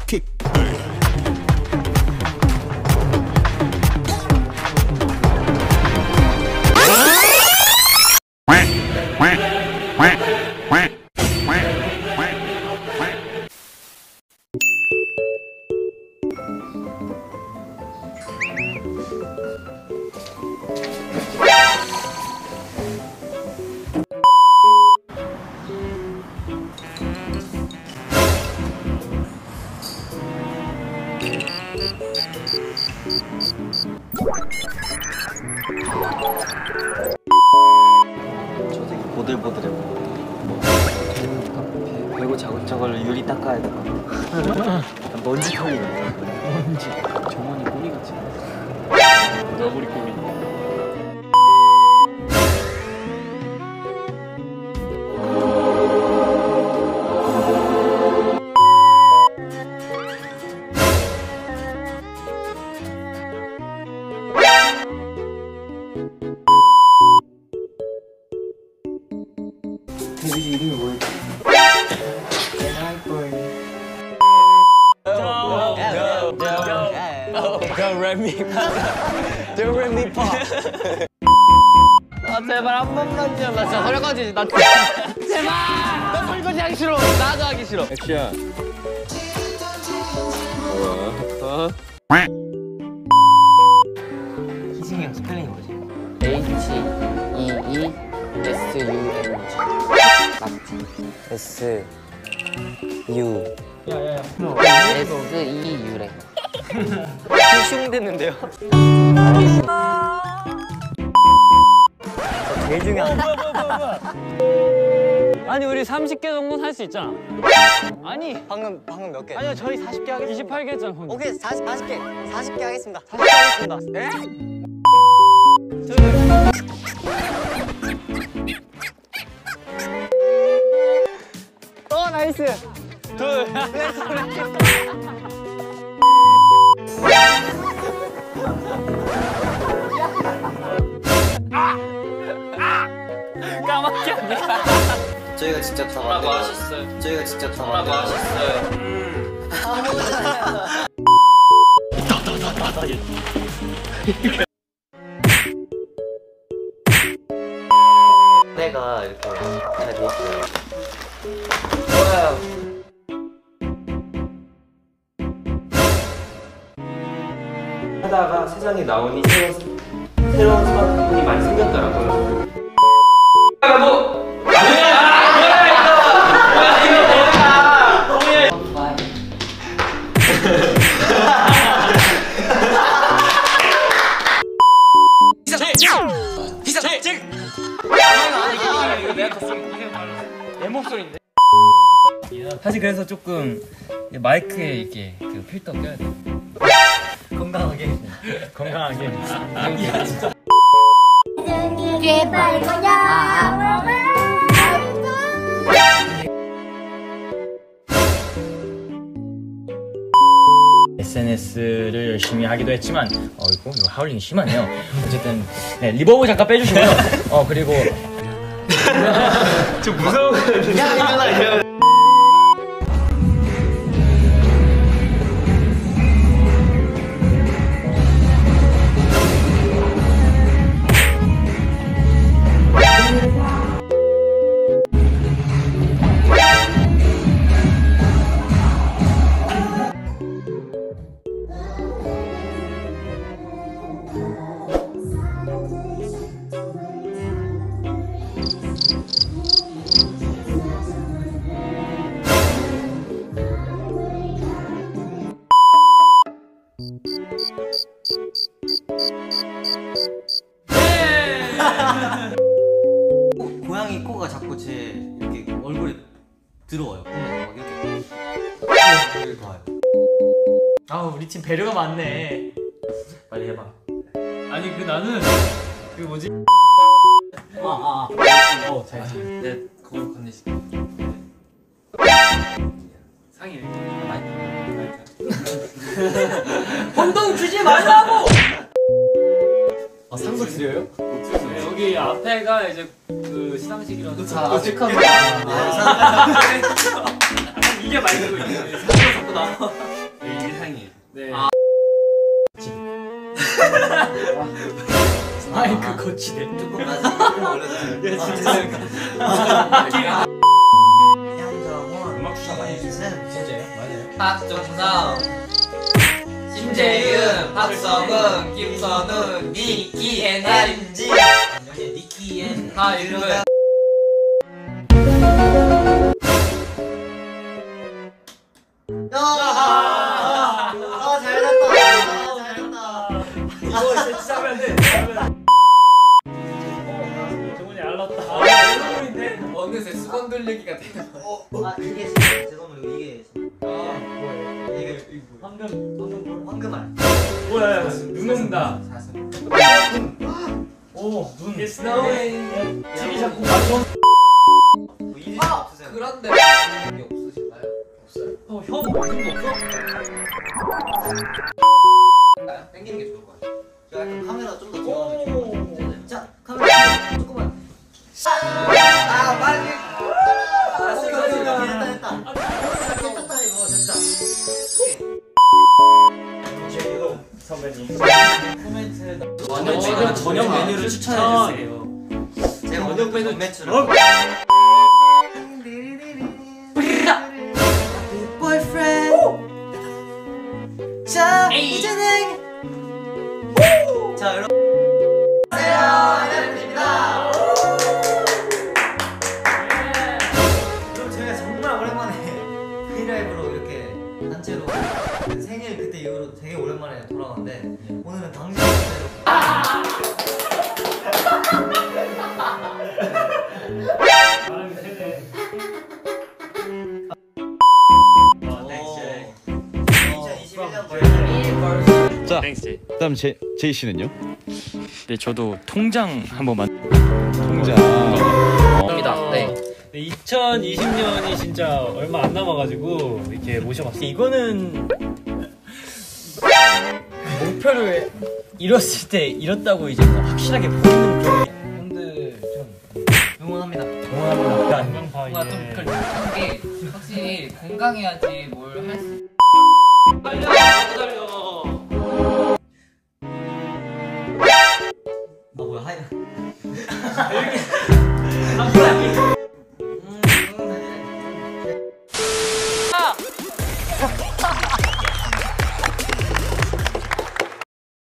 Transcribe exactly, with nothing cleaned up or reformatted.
킥. 저 되게 보들보들해. 그리고 자꾸 저걸 유리 닦아야 돼. 먼지 털리네. 뭔지 정원이 꼬리 같이 너구리 꼬리. 데뷔 이름이 뭐였지? Don't let me Don't let me pop. 아 제발 한 번만요. 나 진짜 설거지 나 제발. 나 설거지 하기 싫어. 나도 하기 싫어. 액션. 어? 희승이 형 스펠링이 뭐지? H E E S U N G. 맞지? S U 야야야. S E U래. 슝 됐는데요? 제일 중요한 뭐야 뭐야 뭐야 뭐야. 아니 우리 삼십 개 정도는 할 수 있잖아. 아니 방금 방금 몇 개? 아니요 저희 사십 개 하겠습니다. 이십팔 개 했잖아. 오케이 사십 사십 개 사십 개 하겠습니다. 사십 개 하겠습니다. 네? 어 나이스. 둘. 까맣게 아니야. 저희가 직접 라고 하셨어요. 저희가 직접 라고 하셨어요. 내가 이렇게 잘 되었어요. 좋아요. 하다가 세상에 나오니 새로운, 새로운 스마트폰이 많이 생겼더라고요. 아, 뭐! 내 목소리인데. 사실 그래서 조금 마이크에 이렇게 그 필터 껴야 돼. 건강하게. 건강하게. 제발 거야. 에스엔에스를 열심히 하기도 했지만 어이구 이거 하울링이 심하네요. 어쨌든 네, 리버브 잠깐 빼주시고요. 어 그리고 좀 무서운 거예요. 고양이 코가 자꾸 제 이렇게 얼굴에 들어와요. 보면서 막 이렇게. 여기 봐요. 아 우리 팀 배려가 많네. 빨리 해봐. 아니 그 나는 그 뭐지? 아, 아. 어 잘했어. 내 그걸 건네시. 상의. 혼동 주지 말라고. 아, 상도 드려요? 여기 앞에가 이제 그 시상식이라서. 아, 축하합니다. 이게 말고 있네. 상도 자꾸 나와. 사랑해. 네. 아. 마이크 거치대. 조금 맞아. 조금 올려주세요. 야, 진짜. 음악 추천 많이 해주세요. 진짜요? 맞아요. 박종성, 신재윤, 박성은, 김선우, 니키 앤 하림지, 니키 앤 하림은. 아, 아, 잘 잤다. 아, 잘 잤다. 이거 진짜 하면 안 돼. 정훈이 알랐다. 아, 멜로인데? 어느새 수건 돌리기가 돼. 아, 이게 죄송합니다. 이게 아, 이게 황금 황금 볼 황금알. 뭐야? 눈 온다. 오, 눈. It's snowing. 집이 자꾸 맞춰. 이리 아, 없으세요? 그런데 여기 없으신가요? 없어요. 어, 형 무슨 거 없어? 땡기는 게 좋을 것 같아요. 저 약간 카메라 좀 더 들어가면 좋을 것 같아요. 자, 카메라 조금만. 아, 빨리. 아, 됐다, 됐다, 됐다. 됐다, 이거 됐다. 선배님. 코멘트. 저녁 지금 저녁 메뉴를 추천해 주세요. 제가 오늘 메뉴 매출을. 자, 이제는 자, 여러분. 안녕하세요. 안녕입니다. 여러분, 저희가 정말 오랜만에 브이라이브로 이렇게 단체로 생일 그때 이후로 되게 오랜만에 돌아왔는데 오늘은 당신 그대로 바람이 세네. 이천이십일 년 자, 땡스. 그다음 제 제이 씨는요? 네, 저도 통장 한 번만. 통장. 입니다. 네. 이천이십 년이 진짜 얼마 안 남아가지고 이렇게 모셔봤어요. 이거는 목표를 이뤘을 때 이뤘다고 이제 뭐 확실하게 보이는 그런 형들 좀 응원합니다. 응원합니다. 건강파 뭔가 좀 그런 게 확실히 건강해야지 뭘 할 수. 달려, 달려. 아 뭐야 하얀.